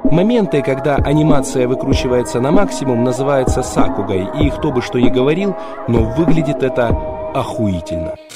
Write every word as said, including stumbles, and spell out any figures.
Моменты, когда анимация выкручивается на максимум, называются сакугой, и кто бы что ни говорил, но выглядит это охуительно.